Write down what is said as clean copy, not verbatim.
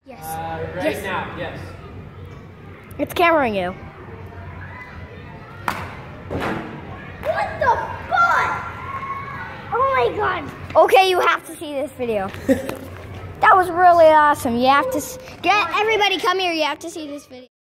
Yes. Right now, yes. It's cameraing you. What the fuck? Oh my god. Okay, you have to see this video. That was really awesome. You have to everybody come here. You have to see this video.